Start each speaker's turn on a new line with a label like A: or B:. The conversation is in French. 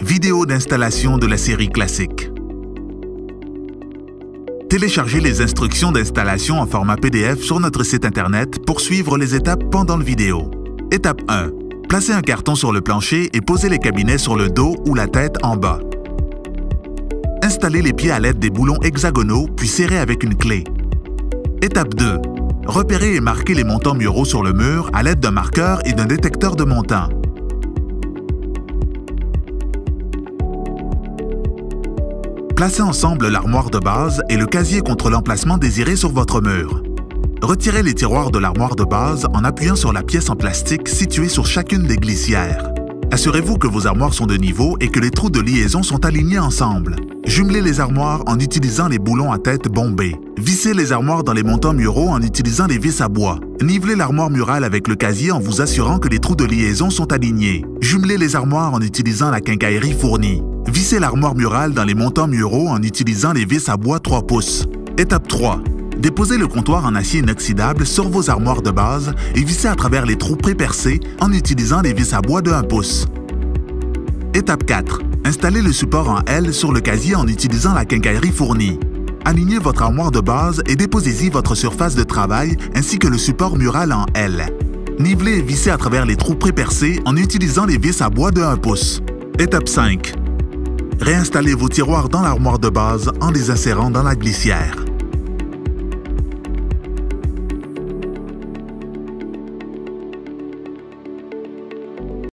A: Vidéo d'installation de la série classique. Téléchargez les instructions d'installation en format PDF sur notre site Internet pour suivre les étapes pendant la vidéo. Étape 1. Placez un carton sur le plancher et posez les cabinets sur le dos ou la tête en bas. Installez les pieds à l'aide des boulons hexagonaux puis serrez avec une clé. Étape 2. Repérez et marquez les montants muraux sur le mur à l'aide d'un marqueur et d'un détecteur de montants. Placez ensemble l'armoire de base et le casier contre l'emplacement désiré sur votre mur. Retirez les tiroirs de l'armoire de base en appuyant sur la pièce en plastique située sur chacune des glissières. Assurez-vous que vos armoires sont de niveau et que les trous de liaison sont alignés ensemble. Jumelez les armoires en utilisant les boulons à tête bombée. Vissez les armoires dans les montants muraux en utilisant les vis à bois. Nivelez l'armoire murale avec le casier en vous assurant que les trous de liaison sont alignés. Jumelez les armoires en utilisant la quincaillerie fournie. Vissez l'armoire murale dans les montants muraux en utilisant les vis à bois 3 pouces. Étape 3. Déposez le comptoir en acier inoxydable sur vos armoires de base et vissez à travers les trous pré-percés en utilisant les vis à bois de 1 pouce. Étape 4. Installez le support en L sur le casier en utilisant la quincaillerie fournie. Alignez votre armoire de base et déposez-y votre surface de travail ainsi que le support mural en L. Nivelez et vissez à travers les trous pré-percés en utilisant les vis à bois de 1 pouce. Étape 5. Réinstallez vos tiroirs dans l'armoire de base en les insérant dans la glissière.